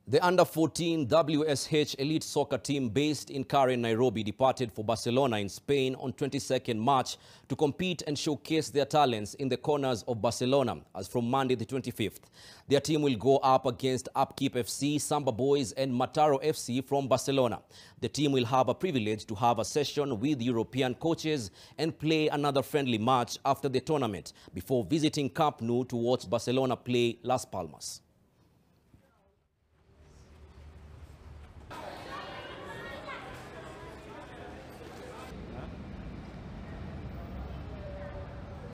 The under-14 WSH elite soccer team based in Karen, Nairobi departed for Barcelona in Spain on 22nd March to compete and showcase their talents in the corners of Barcelona as from Monday the 25th. Their team will go up against Upkeep FC, Samba Boys and Mataro FC from Barcelona. The team will have a privilege to have a session with European coaches and play another friendly match after the tournament before visiting Camp Nou to watch Barcelona play Las Palmas.